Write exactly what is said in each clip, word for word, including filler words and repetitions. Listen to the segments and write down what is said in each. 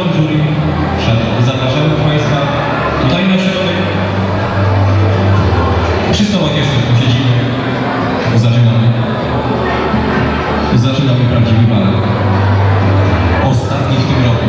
Szanowny jury, zapraszamy Państwa tutaj na środek. Przy stołach jeszcze posiedzimy. Zaczynamy. Zaczynamy prawdziwy balet. Ostatni w tym roku.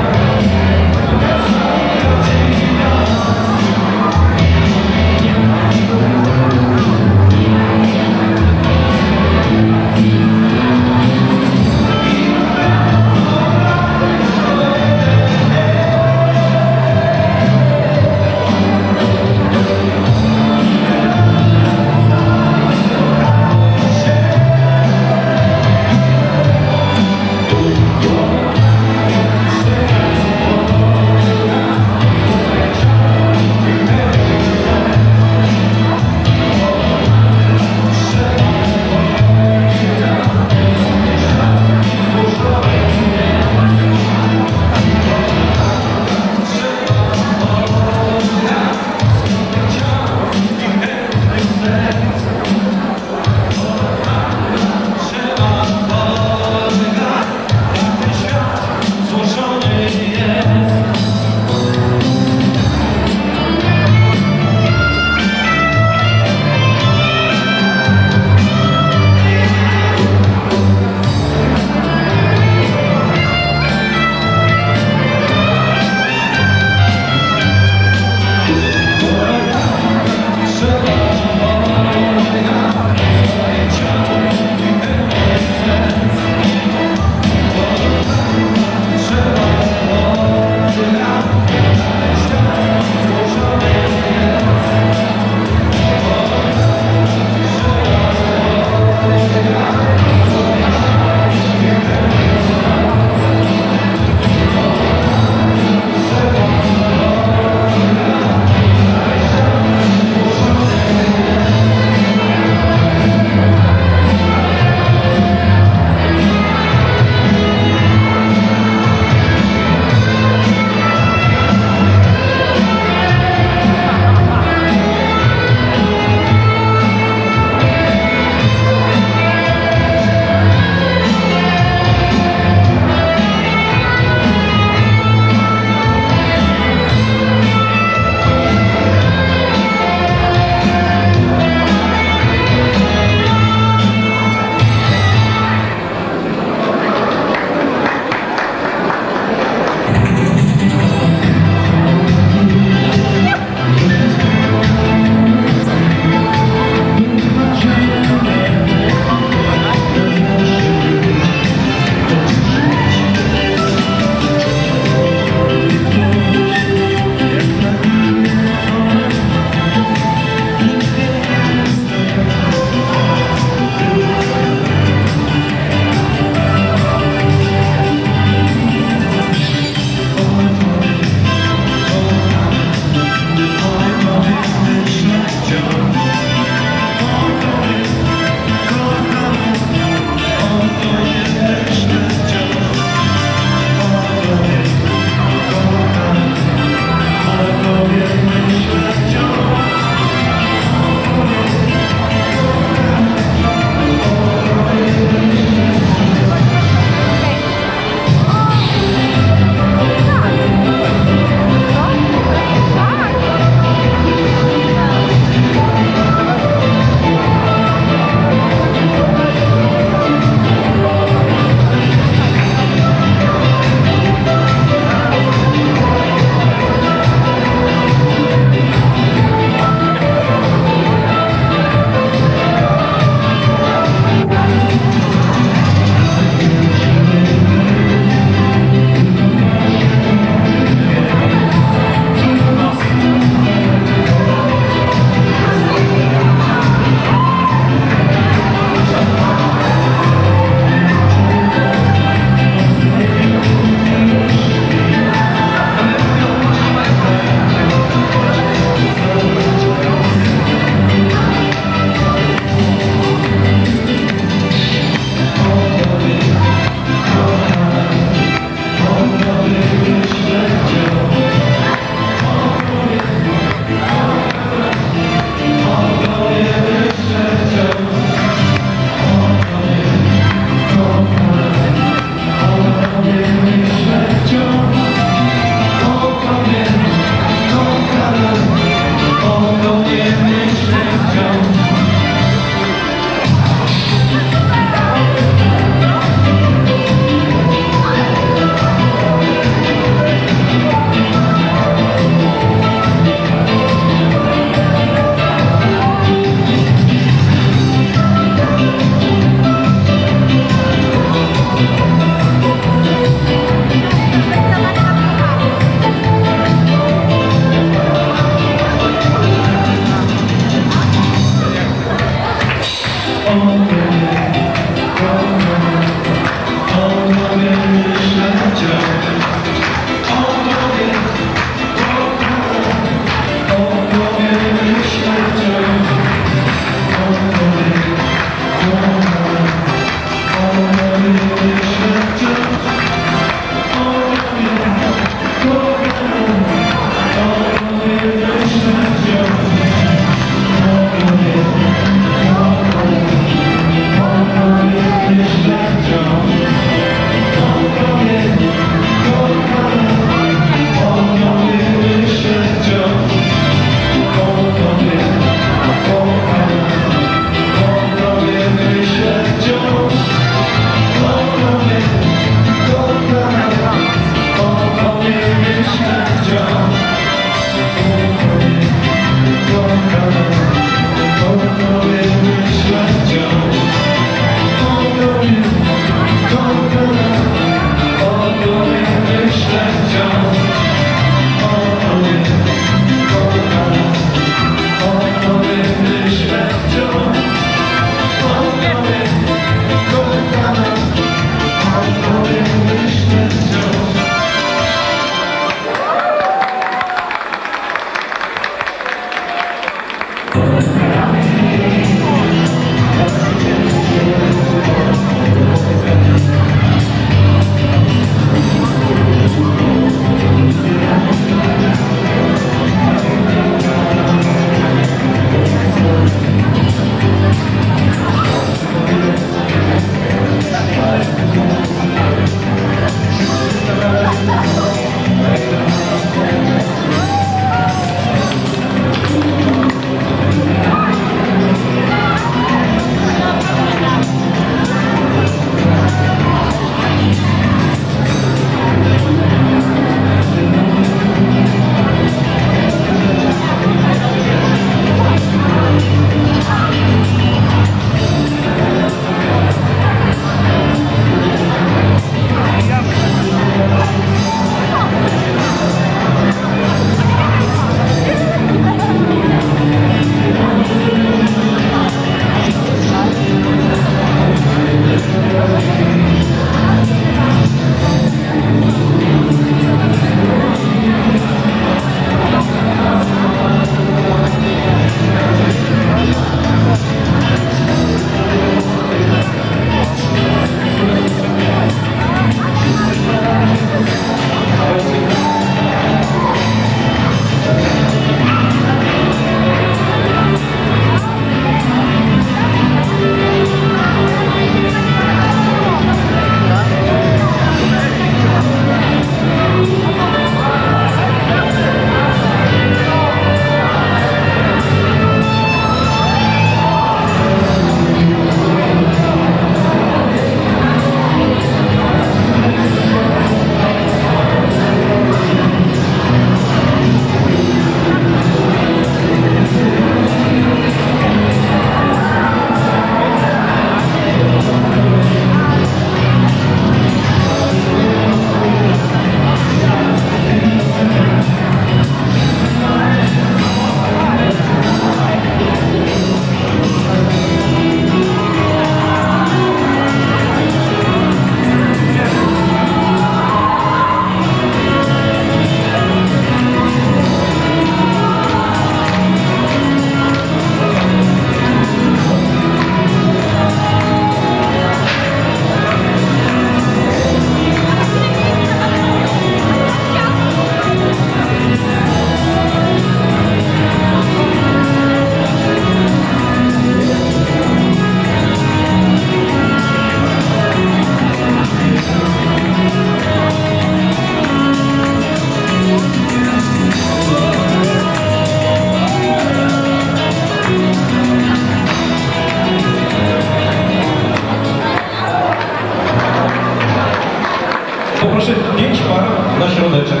środeczek.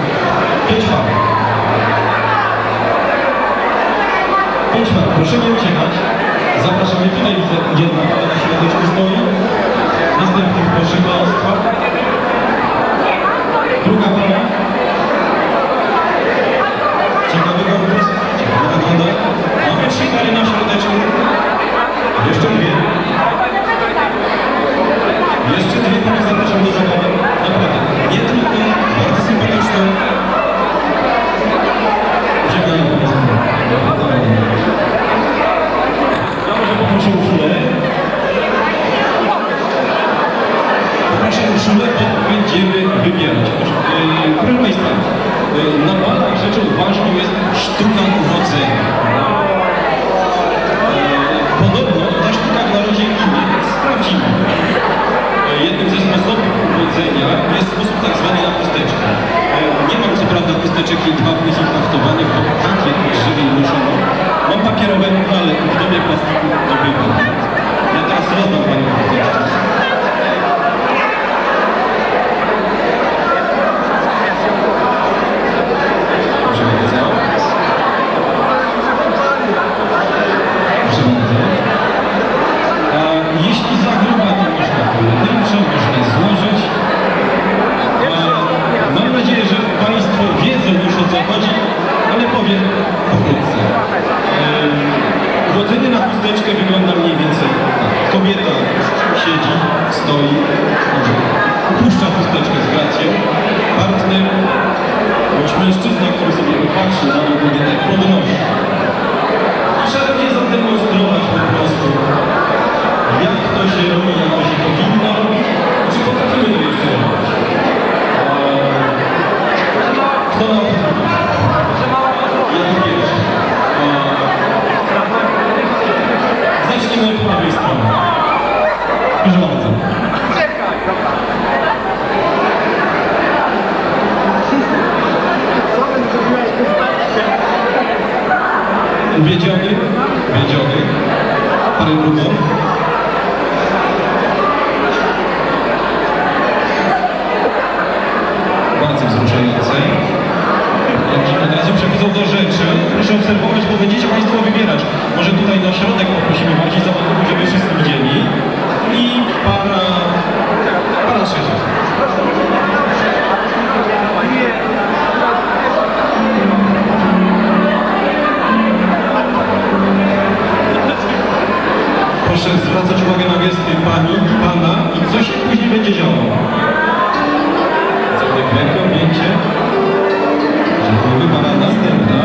Pięć par. Pięć par. Proszę nie uciekać. Zapraszamy. Tutaj widzę jedna para na środeczku stoi. Następnie proszę Państwa. Druga para. Ciekawy konkurs. Ciekawa wygląda. Mamy trzy pary na środeczku. Jeszcze dwie. Jeszcze dwie pary zapraszam do zabawy. Naprawdę. Nie tylko bardzo sympatyczne. Żegnają Państwa. Ja może poproszę Urszulę. Poproszę Urszulę, bo będziemy wybierać. Proszę Państwa, na balach rzeczą ważną jest sztuka uwodzenia. Podobno ta sztuka w narodzie imię jest prawdziwa. Jednym ze sposobów uwodzenia jest sposób tak zwany na chusteczkę. Nie mam co prawda chusteczek jedwabnych i haftowanych, bo takie krzywej muszono. Mam papierowe, ale w dobie plastiku do wyglądu. Ja teraz rozdam Panią chusteczkę. Proszę bardzo. Proszę bardzo. A jeśli zagrywa, to można pojedyncze, można złożyć. A mam nadzieję, że Państwo wiedzą już, o co chodzi. razie pokrótce. Urodzenie na chusteczkę wygląda mniej więcej tak. Kobieta siedzi, stoi, puszcza chusteczkę z gracją. Partner, bądź mężczyzna, który sobie patrzy na tą kobietę, podnosi. I trzeba nie zademonstrować po prostu, jak to się robi, jak to się powinno robić, czy potrafimy to jeszcze robić. Kto nam ja to pierwszy. Zaczniemy od prawej strony. Proszę bardzo. Wiedziony, wiedziony, parę drugą. Bardzo wzruszające. Jak od razu przechodzą do rzeczy, proszę obserwować, bo będziecie Państwo wybierać. Może tutaj na środek poprosimy bardziej zawodników, żeby wszyscy widzieli. I para, para trzecia. Proszę zwracać uwagę na gesty pani i pana i co się później będzie działo. Całe rękę, objęcie. Żegnamy, para następna.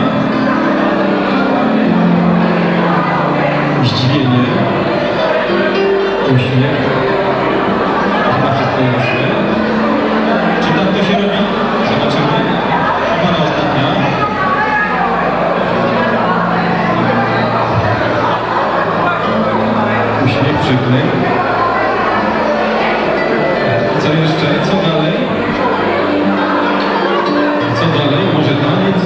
Zdziwienie. Uśmiech. Chyba wszystko jasne. Czy tak to się robi? Zobaczymy. Para ostatnia. Uśmiech, przyklej. Co jeszcze? Co dalej? Co dalej? Może taniec?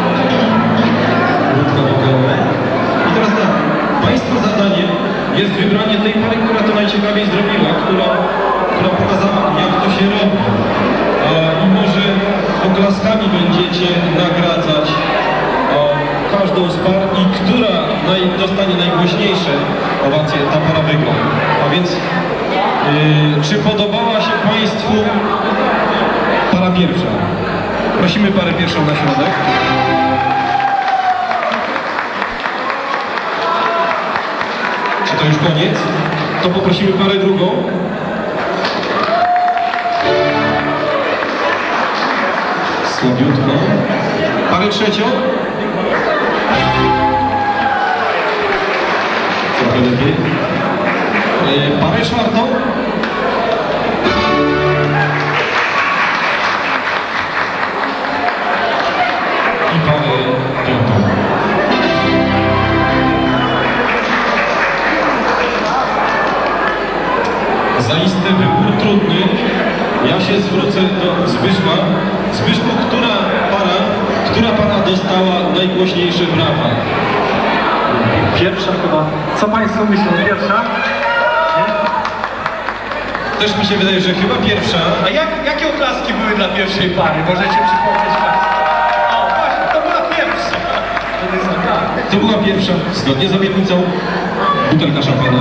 Krótko wokalne. I teraz tak. Państwa zadaniem jest wybranie tej pary, która to najciekawiej zrobiła, która, która pokazała, jak to się robi. I może oklaskami będziecie nagradzać o, każdą z par i która naj, dostanie najgłośniejsze owacje, ta para wygra. A więc yy, czy podobała się Państwu para pierwsza? Prosimy parę pierwszą na środek. Czy to już koniec? To poprosimy parę drugą. Słabiutko. Parę trzecią. Trochę lepiej. E, parę czwartą. I parę piątą. Zaiste wybór trudny. Ja się zwrócę do Zbyszka. Zbyszku, która para, która para dostała najgłośniejsze brawa? Pierwsza chyba. Co Państwo myślą? Pierwsza? Też mi się wydaje, że chyba pierwsza. A jak, jakie oklaski były dla pierwszej pary? Możecie przypomnieć Państwo? O, właśnie, to była pierwsza. To jest tak. To była pierwsza, zgodnie z obietnicą, butelka szampana.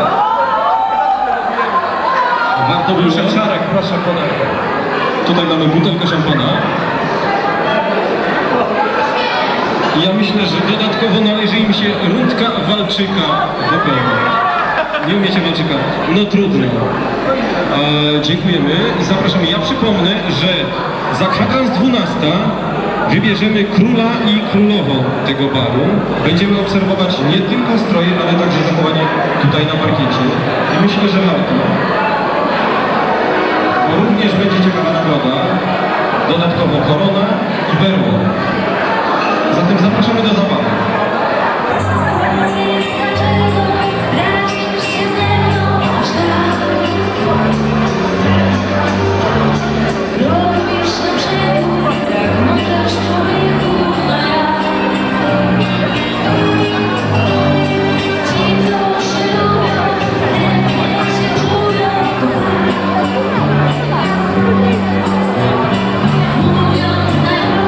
Warto było... Proszę Czarek, proszę podać. Tutaj mamy butelkę szampana. Ja myślę, że dodatkowo należy im się rundka walczyka. Nie umiecie walczyka? No trudno. E, dziękujemy i zapraszamy. Ja przypomnę, że za kwadrans dwunasta wybierzemy króla i królową tego baru. Będziemy obserwować nie tylko stroje, ale także zachowanie tutaj na parkiecie. I myślę, że warto. Również będzie ciekawa nagroda. Dodatkowo korona i berło. Zatem zapraszamy do zabawy. Mówią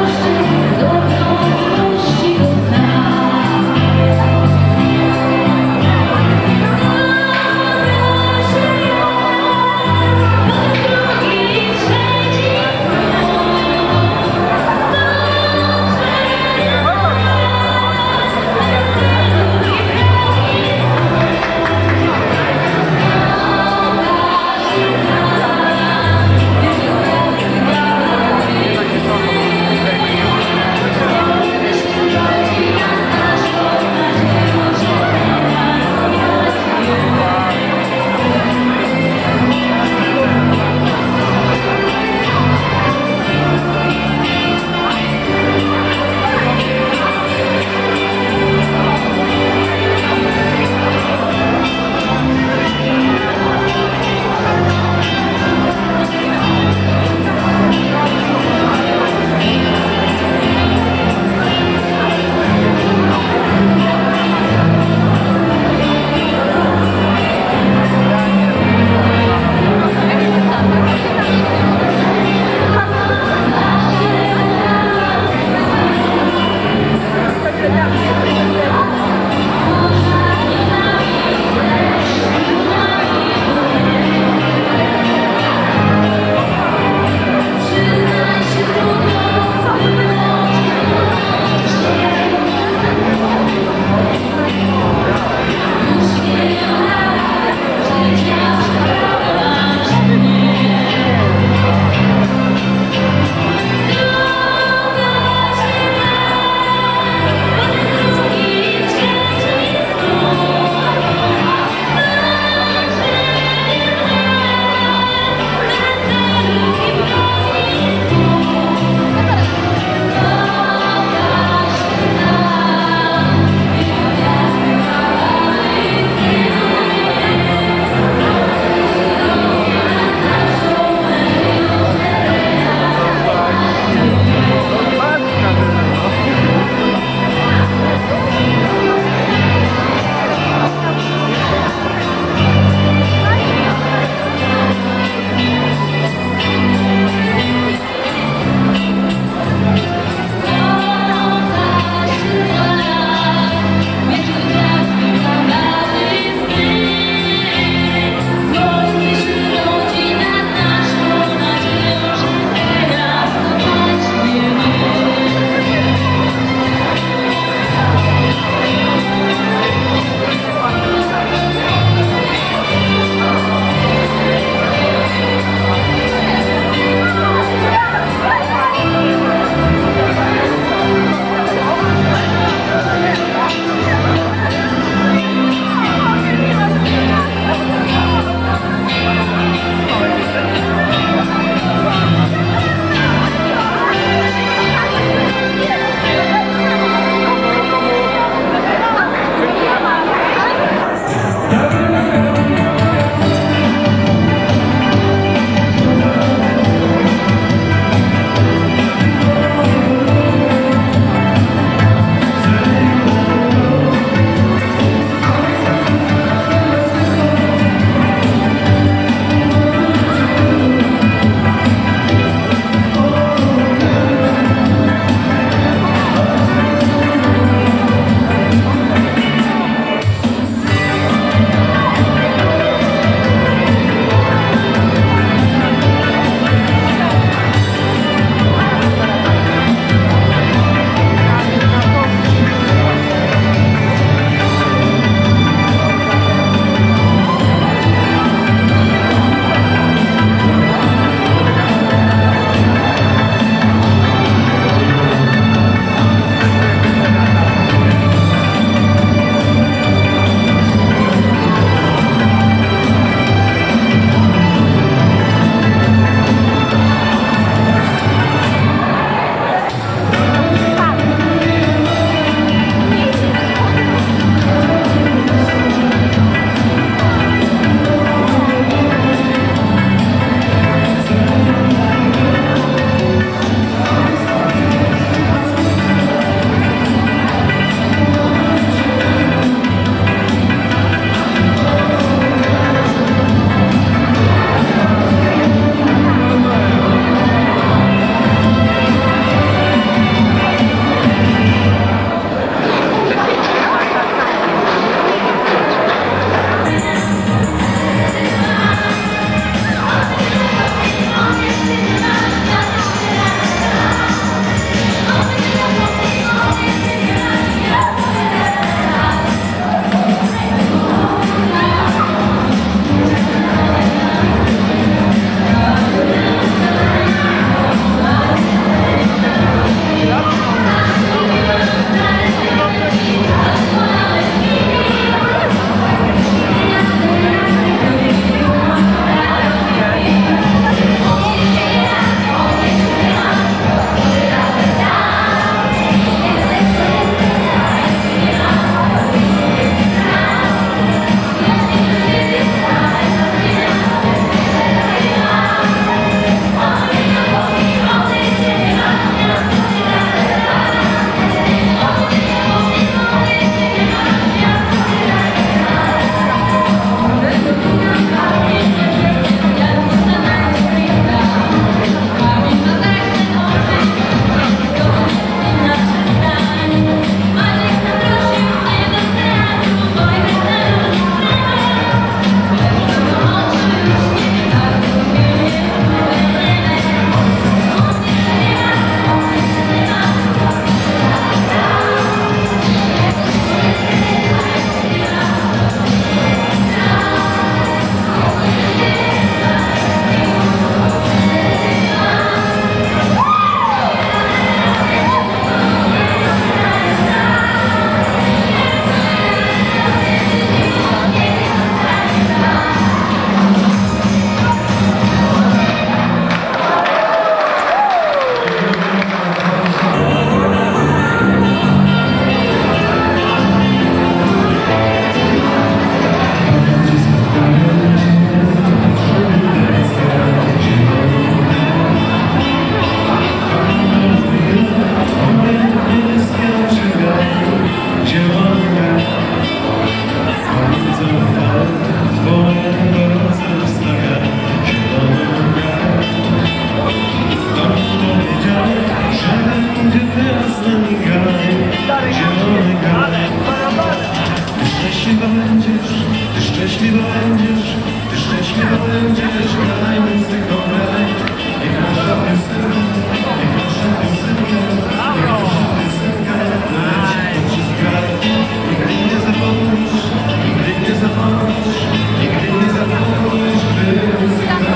zielony kraj, zielony kraj. Ty szczęśliwa będziesz, ty szczęśliwa będziesz, ty szczęśliwa będziesz, kraj mój tylko kraj. Niech nasza piosenka, niech nasza piosenka, niech nasza piosenka leci przez kraj. Nigdy nie zapomnisz, nigdy nie zapomnisz, nigdy nie zapomnisz, by muzyka.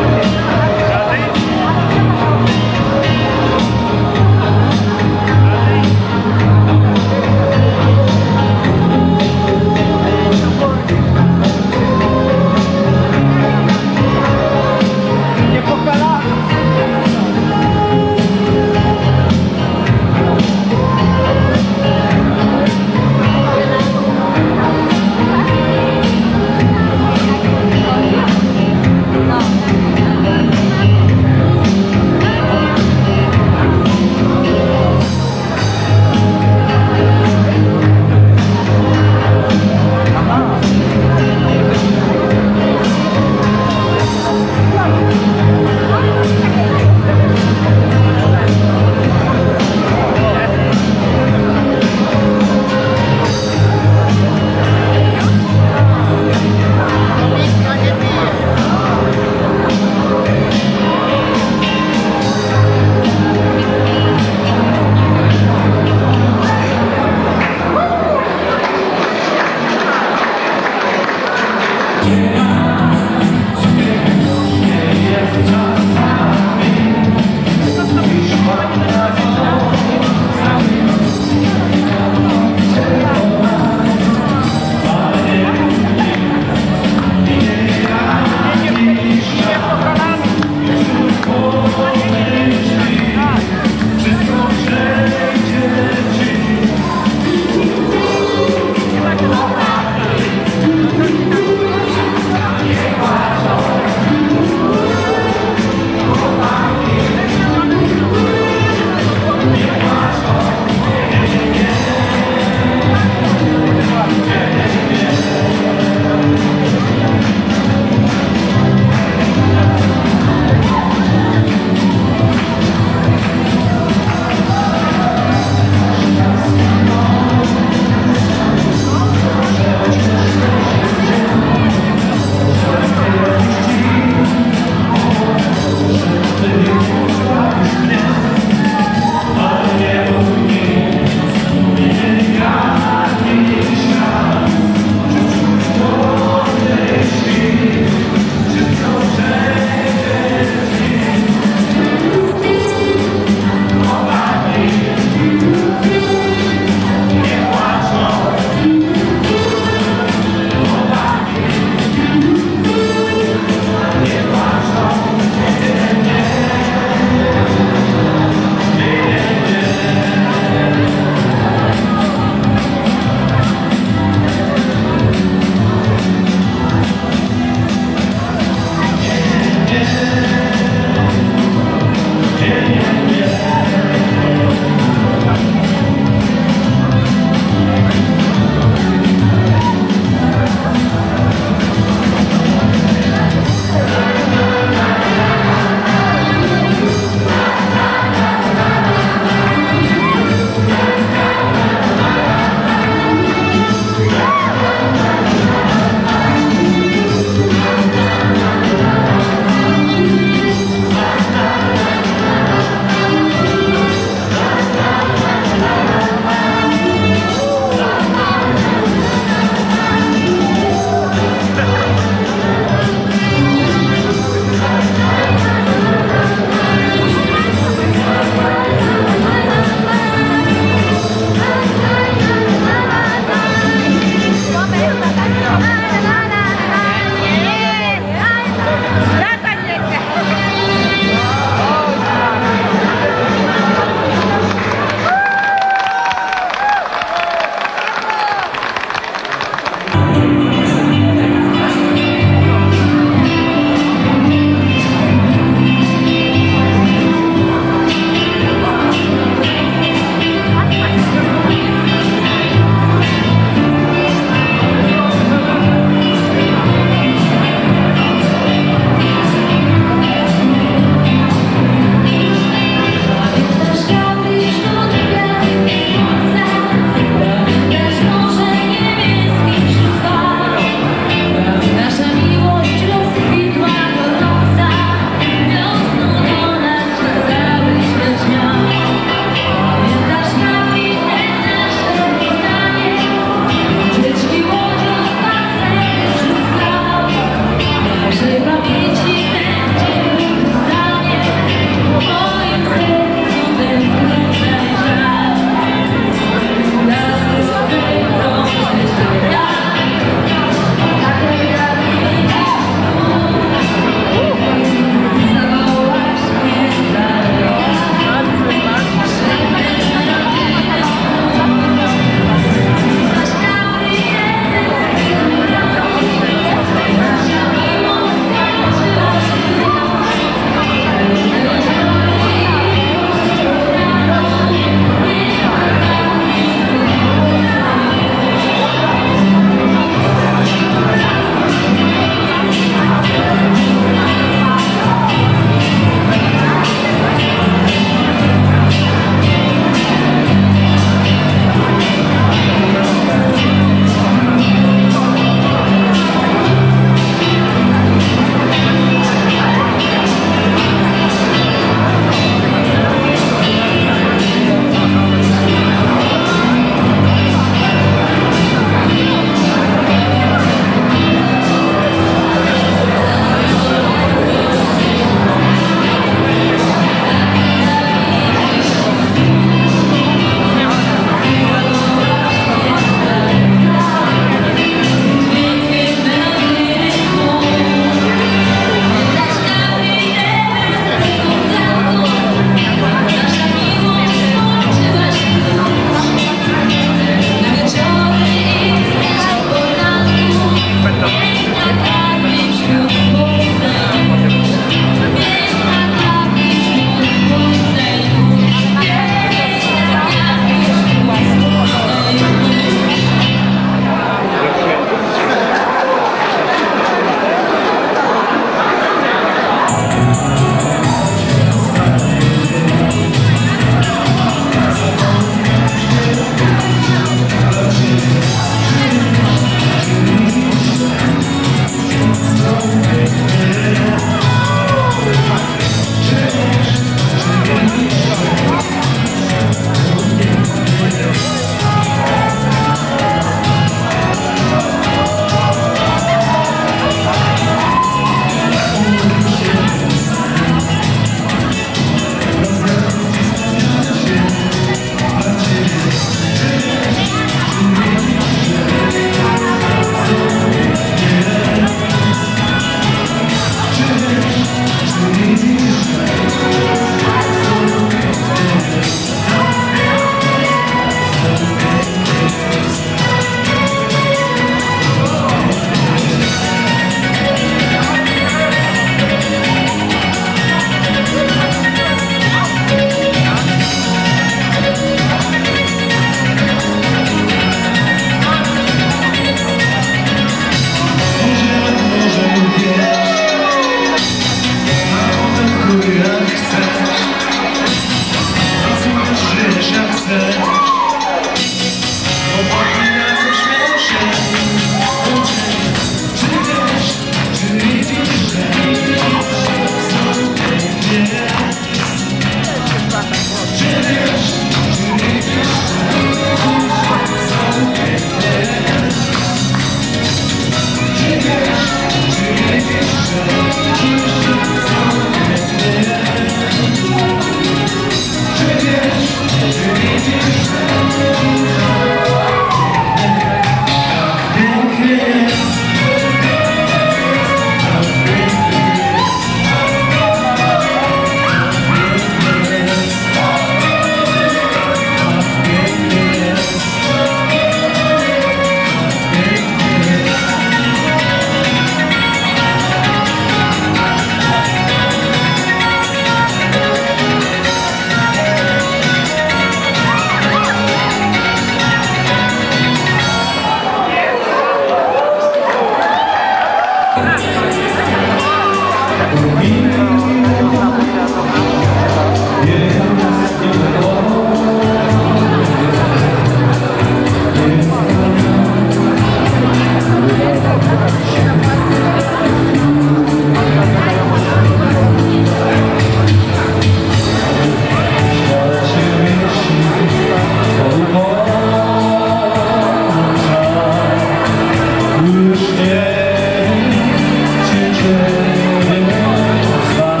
gdzie Cię Ciebie znam.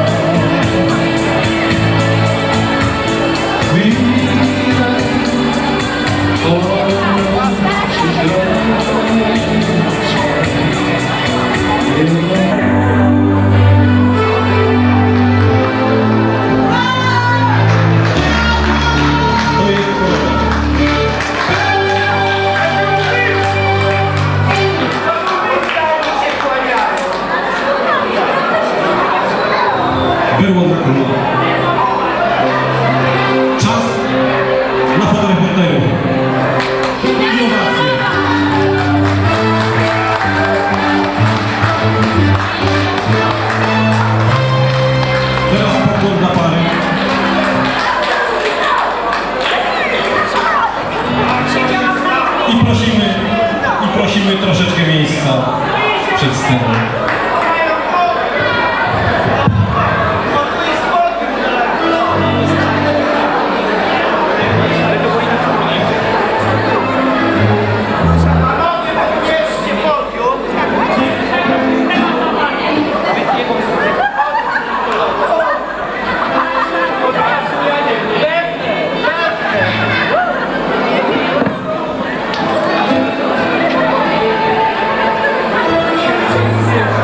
Chwilę Było dla króla. Czas na fotoreporterów. I owacje. Teraz pokłon dla pary. I prosimy, i prosimy troszeczkę miejsca przed sceną. Thank you.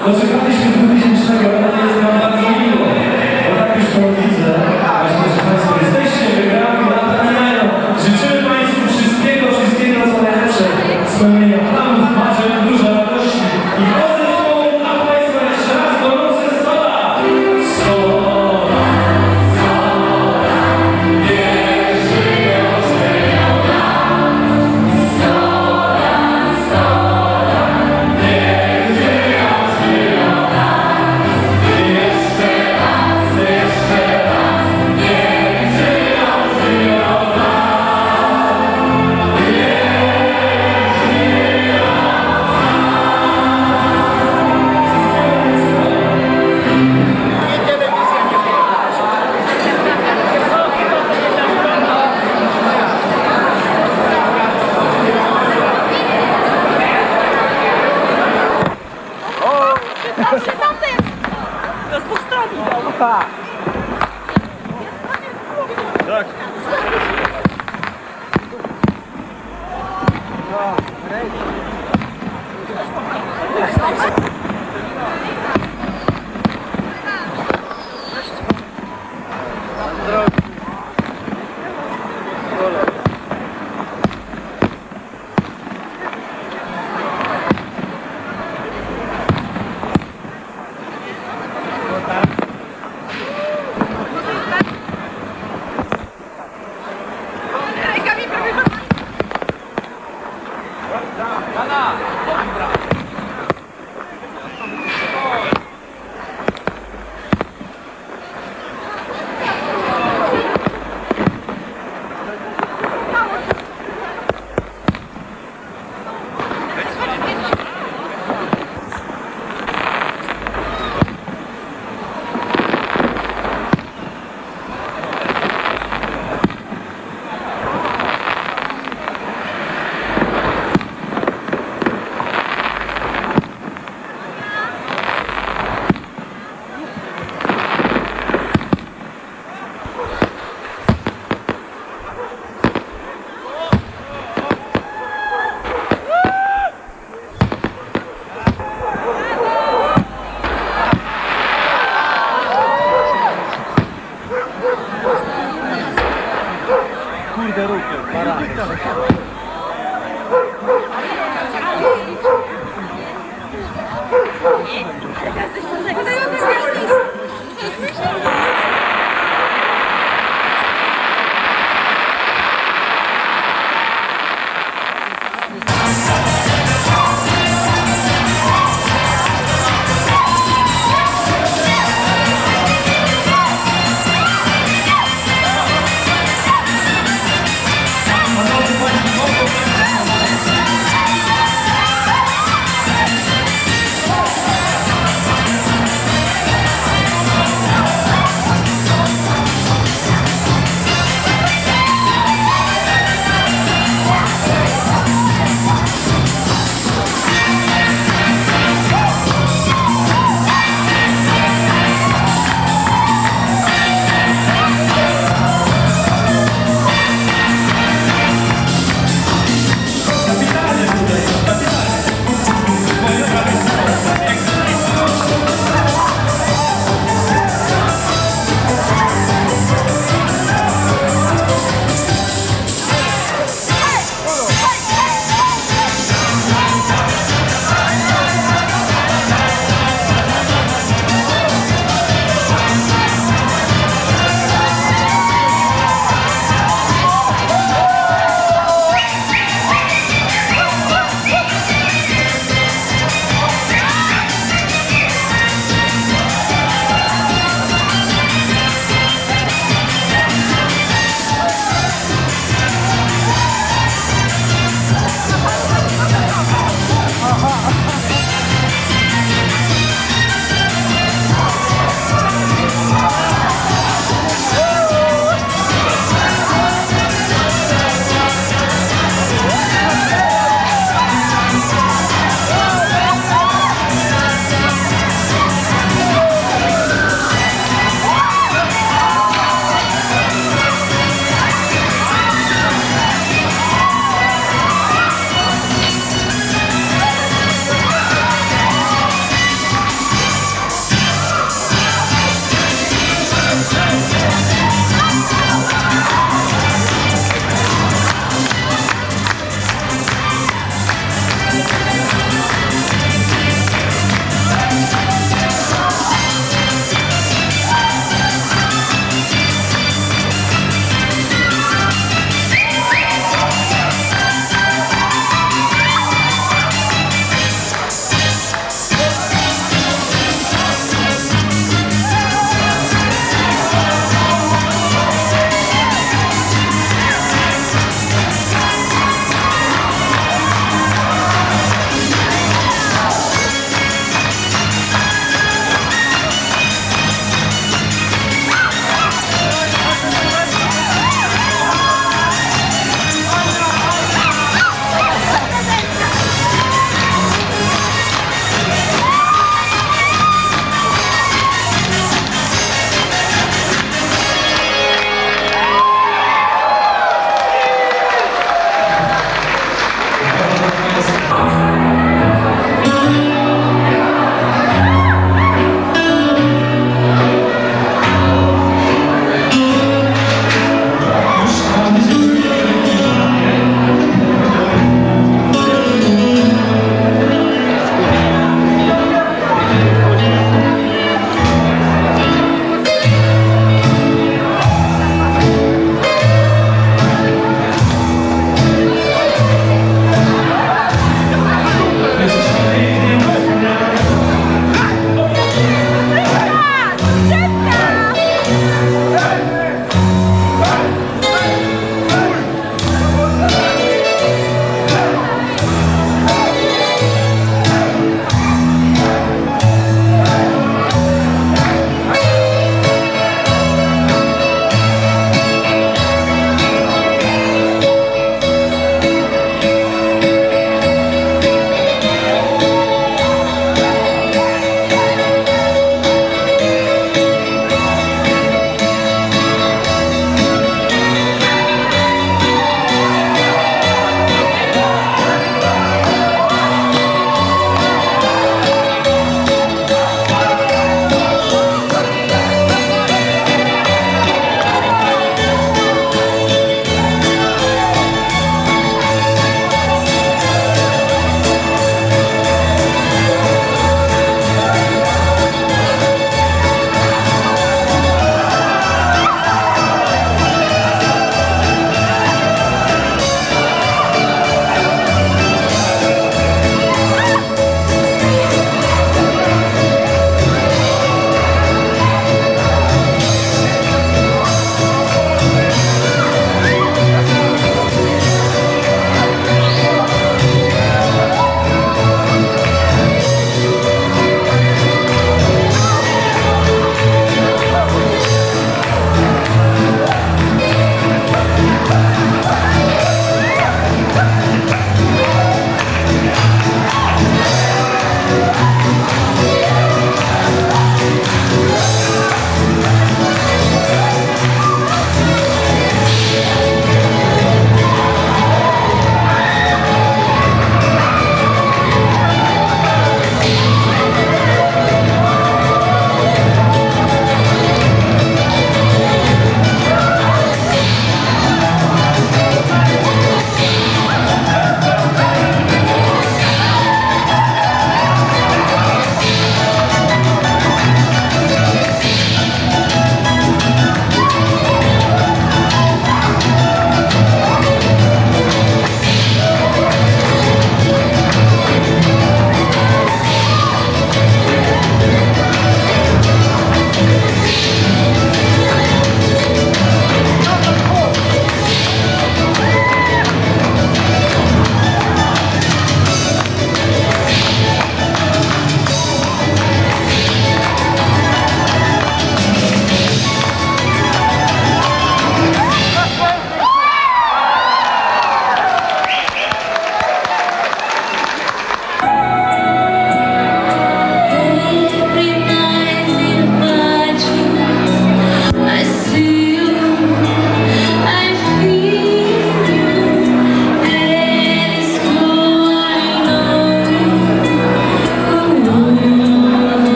Doczekaliśmy dwutysięcznego, ale jest nam bardzo miło, bo tak już to widzę. Właśnie, proszę Państwa, jesteście wygrani na Taniero. Życzymy Państwu wszystkiego, wszystkiego co najlepsze. Spełnienia planów, marzeń, dużo radości i pozytywną dla Państwa jeszcze raz gorące stola! Stola! Patrzcie na tym! Z dwóch stron! Tak.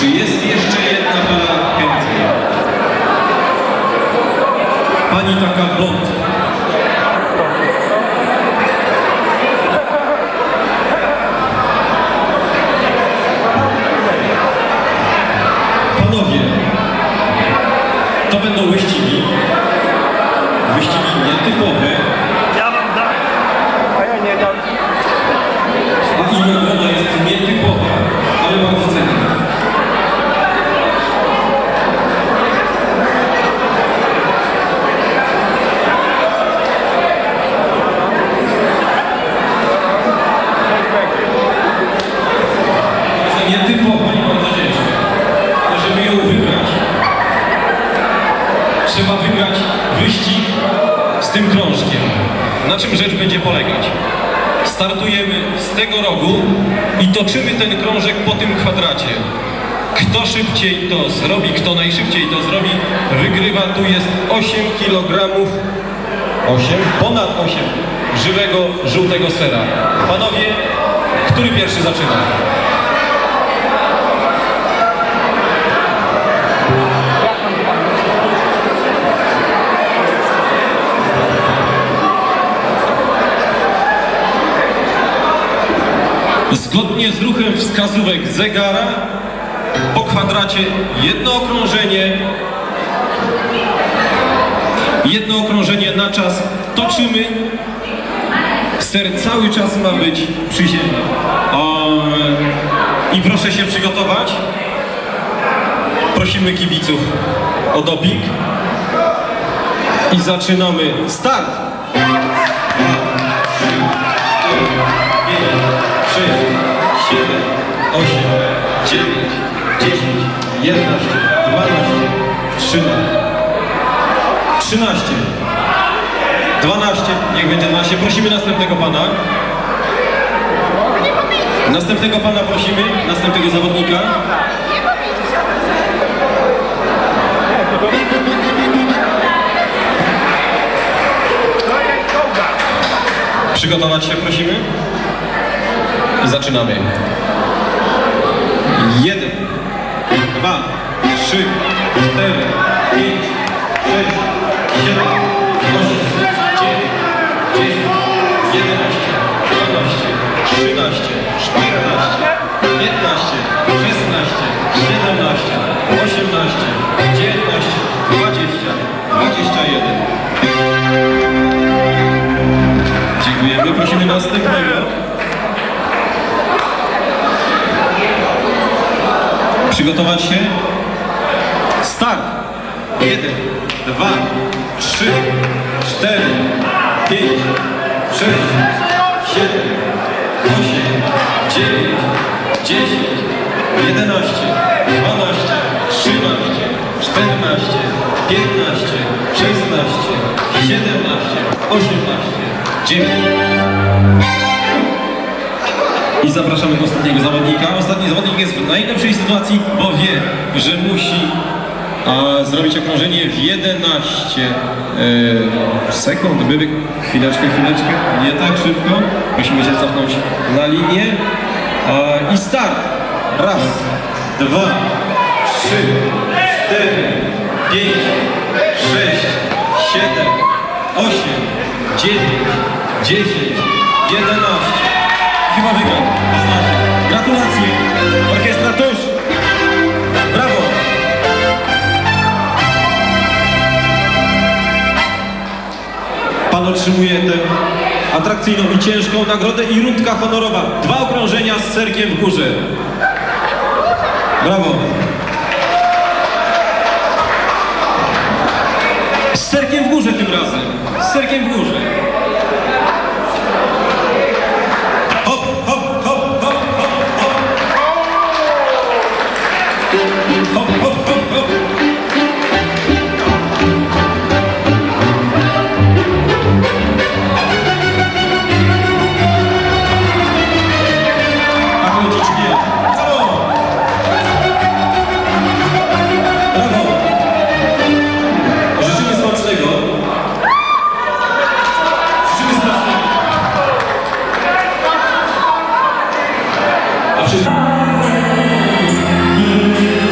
Czy jest jeszcze jedna para chętna? Pani taka blond. Panowie, to będą wyścigi. Wyścigi nietypowe. Ja wam dam. A ja nie dam. A i nagroda jest nietypowa, ale bardzo cenna. Nietypowa i bardzo ciężka. Żeby ją wygrać, trzeba wygrać wyścig z tym krążkiem. Na czym rzecz będzie polegać? Startujemy z tego rogu i toczymy ten krążek po tym kwadracie. Kto szybciej to zrobi, kto najszybciej to zrobi, wygrywa. Tu jest osiem kilogramów, osiem, ponad osiem żywego, żółtego sera. Panowie, który pierwszy zaczyna? Zgodnie z ruchem wskazówek zegara po kwadracie jedno okrążenie, jedno okrążenie na czas toczymy. Ster cały czas ma być przy ziemi. O, i proszę się przygotować. Prosimy kibiców o doping. I zaczynamy. Start! sześć, siedem, osiem, dziewięć, dziesięć, jedenaście, dwanaście, trzynaście, trzynaście, dwanaście, niech będzie dwanaście. Prosimy następnego pana. Następnego pana prosimy, następnego zawodnika. Przygotować się prosimy. I zaczynamy. Jeden, dwa, trzy, cztery, pięć, sześć, siedem, osiem, dziewięć, dziesięć, jedenaście, dwanaście, trzynaście, czternaście, piętnaście, szesnaście, siedemnaście, osiemnaście, dziewiętnaście, dwadzieścia, dwadzieścia jeden. Dziękujemy. Prosimy następnego. Przygotować się. Start. Jeden, dwa, trzy, cztery, pięć, sześć, siedem, osiem, dziewięć, dziesięć, jedenaście, dwanaście, trzynaście, czternaście, piętnaście, szesnaście, siedemnaście, osiemnaście, dziewiętnaście. I zapraszamy do ostatniego zawodnika. Ostatni zawodnik jest w najlepszej sytuacji, bo wie, że musi a, zrobić okrążenie w jedenaście e, sekund. Były chwileczkę, chwileczkę, nie tak szybko. Musimy się cofnąć na linię. A, I start. Raz, dwa, trzy, cztery, pięć, sześć, siedem, osiem, dziewięć, dziesięć, jedenaście. Chyba wygrał. Gratulacje. Orkiestra tuż. Brawo. Pan otrzymuje tę atrakcyjną i ciężką nagrodę i rundka honorowa. Dwa okrążenia z serkiem w górze. Brawo. Z serkiem w górze tym razem. Z serkiem w górze. Hop, hop, hop, hop. Tak lecić nie. Brawo! Brawo! Życzymy smacznego. Życzymy smacznego. A wszyscy...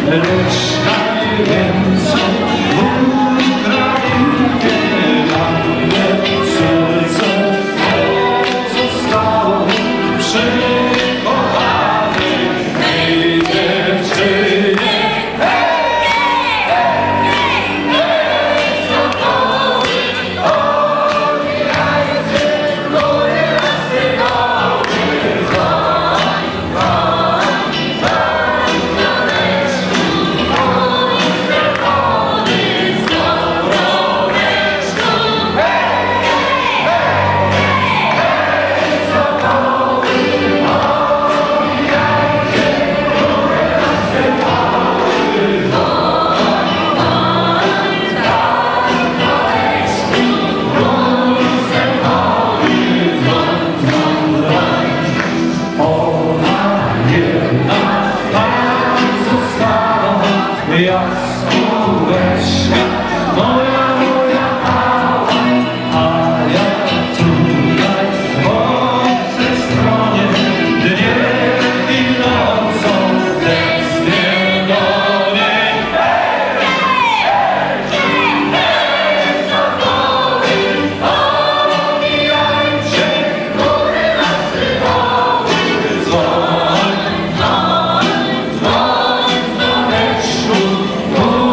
lecz najwięcej Ukrainie nam serce pozostało przy kochanej tej dziewczynie. Jaskółeczka, moja, moja mała, a ja tutaj po tej stronie dniem i nocą tęsknię do niej. Omijajcie góry lasy, doły, dzwoń, dzwoń, dzwoń, dzwoneczku.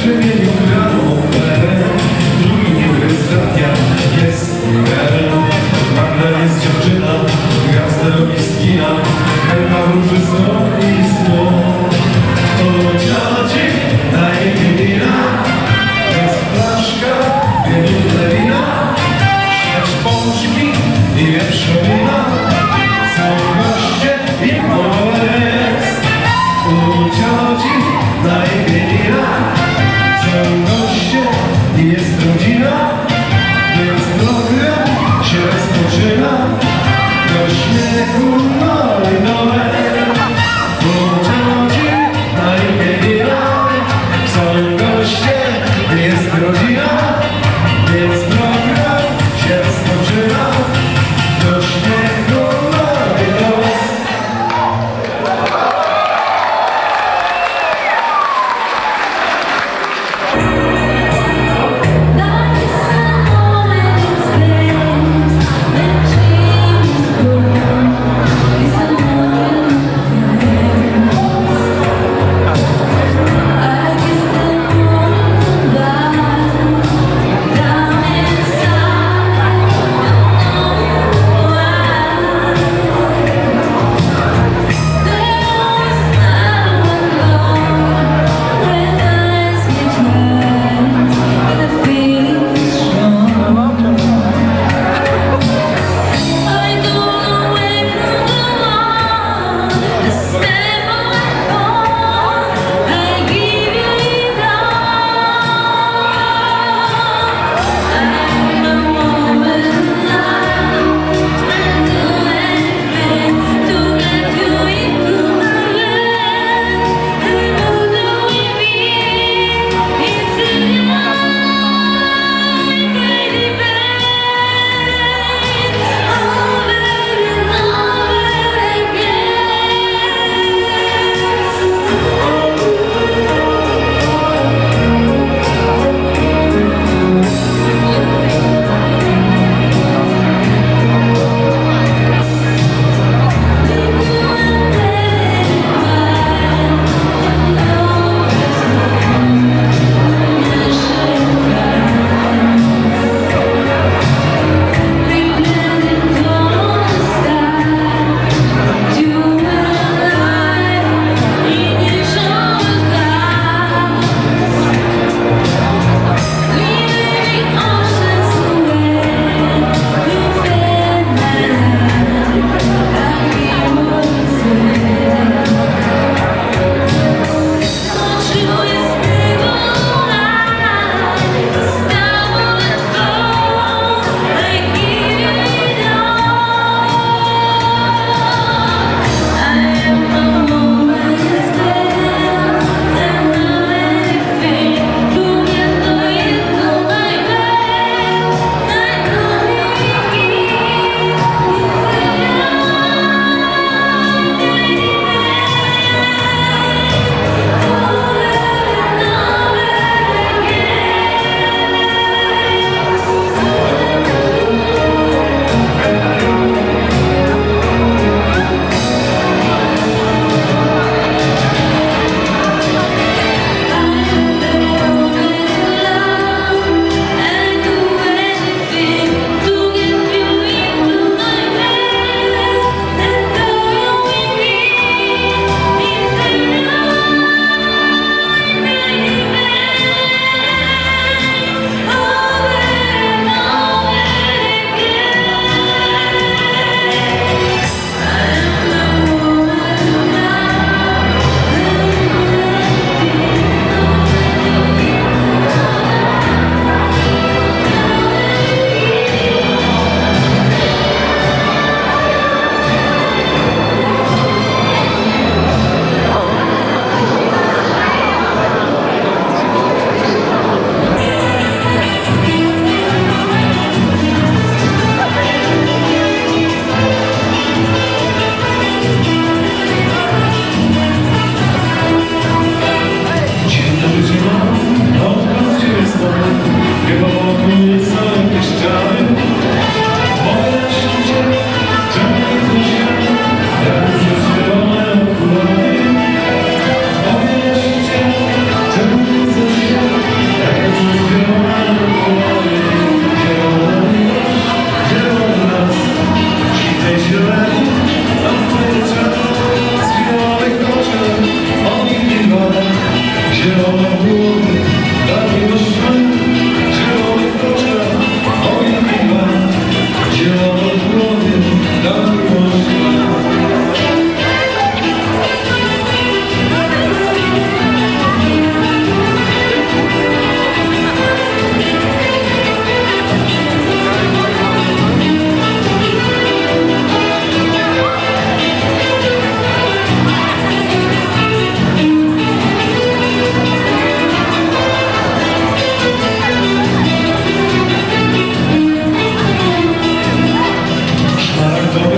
przemienił gramofon, drugi nie wyzdrawia, jest numerem. Magda jest dziewczyna, gwiazda robi skina, chyba róży sno i sno. O cioci, daje mi wina, jest flaszka, wymiótne wina, śledź pączki i wieprzowina, są goście i molec. U cioci, daje mi wina, są goście i jest rodzina, więc program się rozpoczyna, do śmiechu malinowe. U cioci, daje mi wina, są goście i jest rodzina, więc program się rozpoczyna, do śmiechu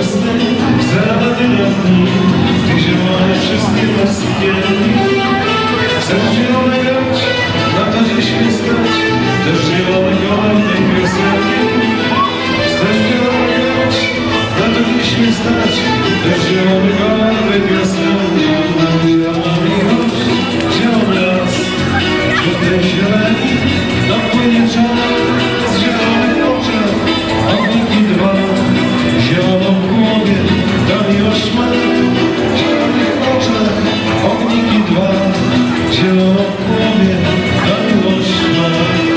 wiosny, zalety na dni, ty zielone wszystkie rozpięli. Chcesz zielone grać, na to dziś stać, też zielone kolej piosenki. Chcesz zielone grać, na to dziś stać, też zielone kolej piosenki. Zielony miłość, zielony las, wśród tej zieleni napłynie czas z zielonych oczach, ogniki dwa, zieloną w głowie, da miłość ma. W zielonych oczach, ogniki dwa, zieloną w głowie, da miłość ma.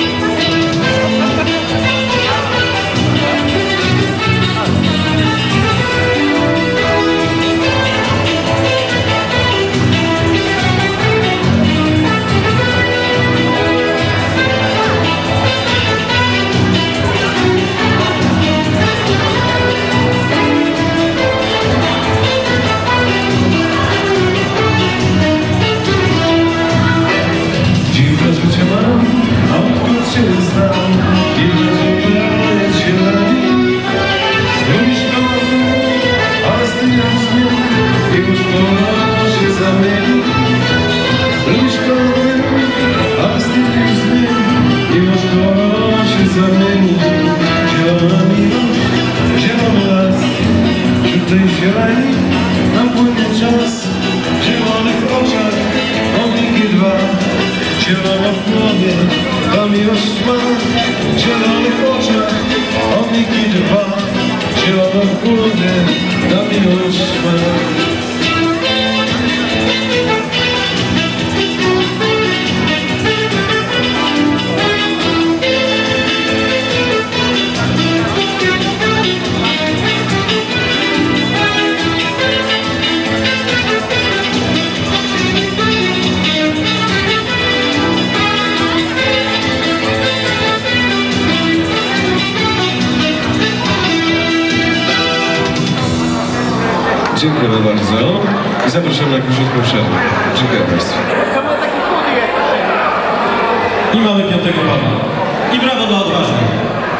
Zielona w głowie, ta miłość ma. W zielonych oczach, ogniki dwa. Zielona w głowie, ta miłość ma. Dziękujemy bardzo i zapraszamy na krótką przerwę. Dziękuję Państwu. I mamy piątego pana. I brawo dla odważnych.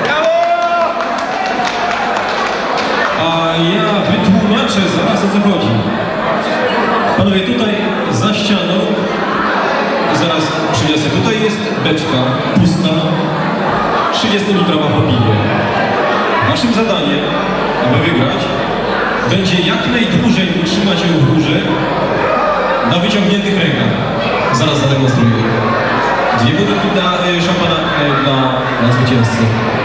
A ja wytłumaczę zaraz, o co chodzi. Panowie, tutaj za ścianą, zaraz przyniosę, tutaj jest beczka pusta, trzydziestolitrowa po piwie. Waszym zadaniem, aby wygrać, będzie jak najdłużej utrzymać ją w górze na wyciągniętych rękach. Zaraz zademonstruję. Dwie butelki dla y, szampana y, dla, dla zwycięzcy.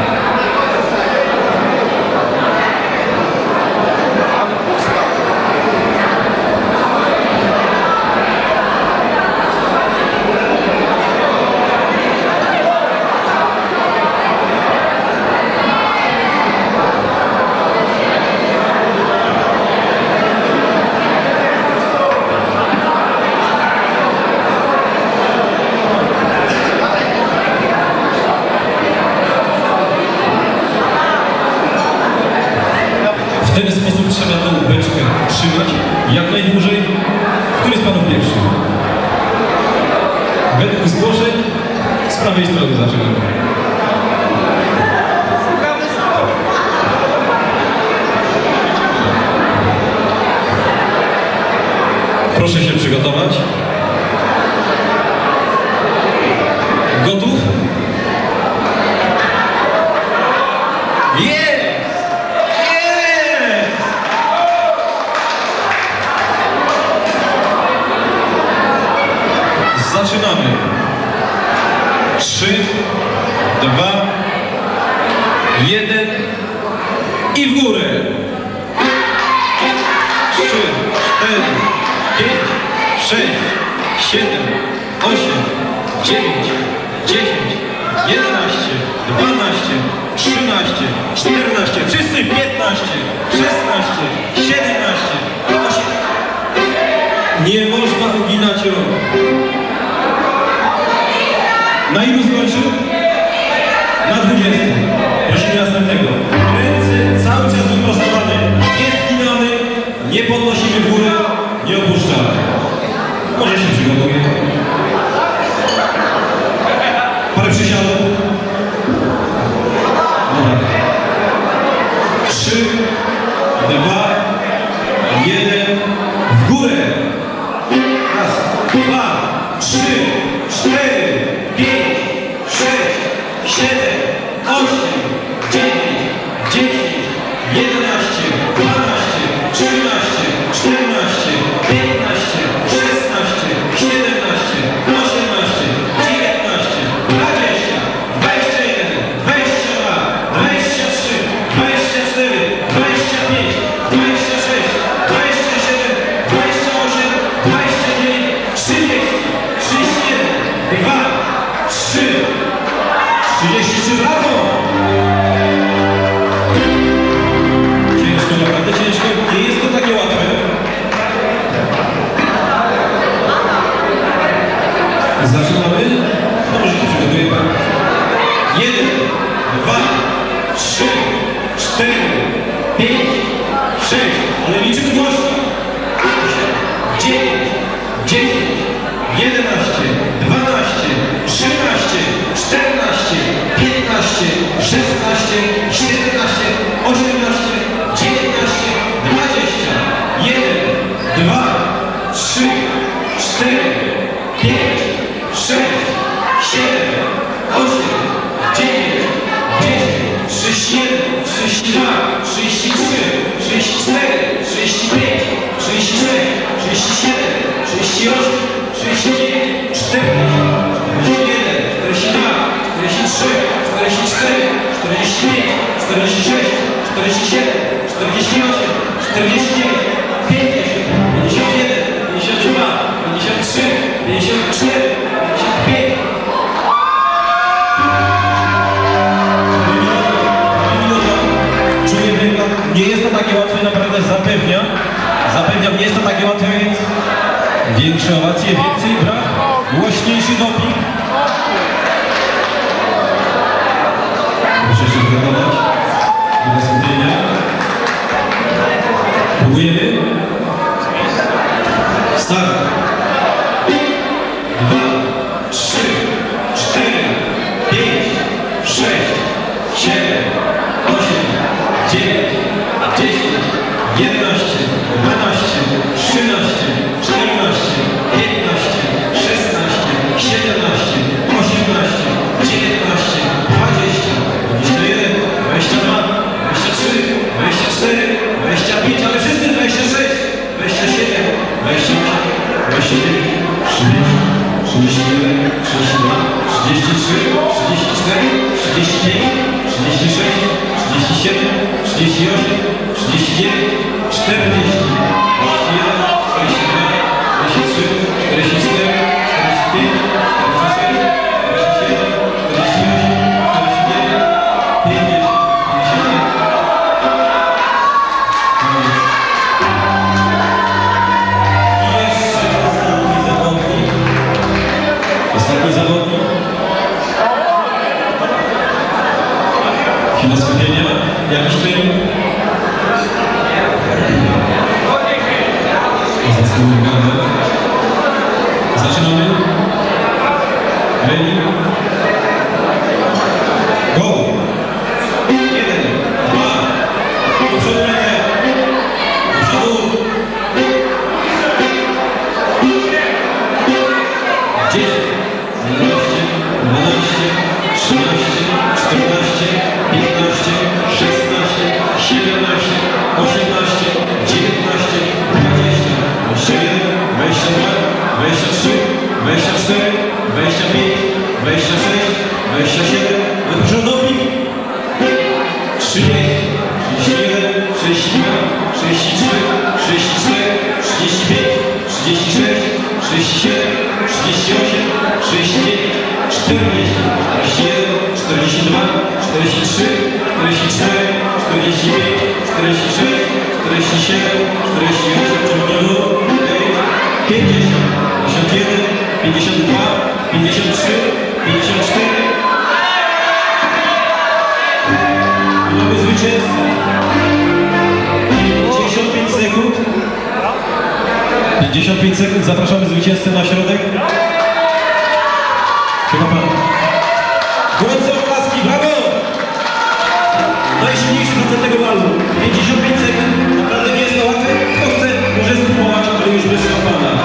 W ten sposób trzeba tą beczkę trzymać jak najdłużej. Który z panów pierwszy? Według zgłoszeń z prawej strony zaczynamy. Proszę się przygotować. Gotów? Jest! Zaczynamy. Trzy, dwa, jeden i w górę. Trzy, cztery, pięć, sześć, siedem, osiem, dziewięć, dziesięć, jedenaście, dwanaście, trzynaście, czternaście, wszyscy piętnaście, szesnaście, siedemnaście, osiemnaście. Nie można uginać rąk. Na ilu skończył? Na dwudziestym. Prosimy następnego. Ręce cały czas wyprostowane. Nie zginamy, nie podnosimy w górę, nie opuszczamy. Może się przygotuje. Parę przysiadów. Dobra. Trzy, dwa, sześć, ale liczymy głośno. dziewięć, dziesięć, jedenaście, dwanaście, trzynaście, czternaście, piętnaście, szesnaście, siedemnaście, osiemnaście, dziewiętnaście, dwadzieścia, jeden, dwa, trzy, cztery, pięć, sześć, siedem, osiem, dziewięć, dziesięć, trzydzieści jeden, trzydzieści dwa, trzydzieści trzy, trzydzieści cztery, trzydzieści pięć, trzydzieści sześć, trzydzieści siedem, trzydzieści osiem, trzydzieści dziewięć, czterdzieści, czterdzieści jeden, czterdzieści dwa, czterdzieści trzy, czterdzieści cztery, czterdzieści pięć, czterdzieści sześć, czterdzieści siedem, czterdzieści osiem, czterdzieści dziewięć, pięćdziesiąt, pięćdziesiąt jeden, pięćdziesiąt dwa, pięćdziesiąt trzy, pięćdziesiąt cztery, pięćdziesiąt pięć. Nie jest to takie łatwe, naprawdę zapewniam. Zapewniam, nie jest to takie łatwe, więc większe owacje, więcej braw, głośniejszy doping. Proszę się wyglądać do skupienia. Próbujemy. Start. Dwa, trzy, cztery, pięć, sześć, siedem, osiem, dziewięć, dziesięć, jedenaście, dwanaście, trzynaście, czternaście, piętnaście, szesnaście, siedemnaście, osiemnaście, dziewiętnaście, dwadzieścia, dwadzieścia jeden, dwadzieścia dwa, dwadzieścia trzy, dwadzieścia cztery, dwadzieścia pięć, ale wszyscy dwadzieścia sześć, dwadzieścia siedem, dwadzieścia osiem, dwadzieścia dziewięć, trzydzieści, trzydzieści jeden, trzydzieści dwa, trzydzieści trzy, trzydzieści cztery, trzydzieści pięć, trzydzieści sześć, trzydzieści siedem, trzydzieści osiem, trzydzieści dziewięć, czterdzieści, czterdzieści jeden, czterdzieści dwa, czterdzieści trzy, czterdzieści cztery, czterdzieści pięć, czterdzieści sześć, czterdzieści siedem, czterdzieści osiem, czterdzieści dziewięć, pięćdziesiąt, pięćdziesiąt jeden. I jeszcze ostatni zawodnik. Ostatni zawodnik. Chwila skupienia. Jakiś trening? Zaczynamy. Ready? Go! Jeden, dwa, do przodu rękę, do przodu. dziesięć, jedenaście, dwanaście, trzynaście, czternaście, piętnaście, szesnaście, siedemnaście, osiemnaście, dziewiętnaście, dwadzieścia, dwadzieścia jeden, dwadzieścia dwa, dwadzieścia trzy, dwadzieścia cztery, dwadzieścia pięć, dwadzieścia sześć, dwadzieścia siedem, do doping. trzydzieści, trzydzieści jeden, trzydzieści dwa, trzydzieści trzy, trzydzieści cztery, trzydzieści pięć, trzydzieści sześć, trzydzieści siedem, trzydzieści osiem, trzydzieści dziewięć, czterdzieści, czterdzieści jeden, czterdzieści dwa, czterdzieści trzy, czterdzieści cztery, czterdzieści pięć, czterdzieści sześć, czterdzieści siedem, czterdzieści osiem, pięćdziesiąt, pięćdziesiąt jeden, pięćdziesiąt dwa, pięćdziesiąt trzy, pięćdziesiąt cztery. Mamy zwycięzcę. pięćdziesiąt pięć sekund. pięćdziesiąt pięć sekund. Zapraszamy zwycięzcę na środek. Chyba pan. Gorące oklaski, brawo! Najsilniejszy facet tego balu. pięćdziesiąt pięć sekund. Naprawdę nie jest to łatwe. Kto chce, może spróbować, ale już wyższa pana.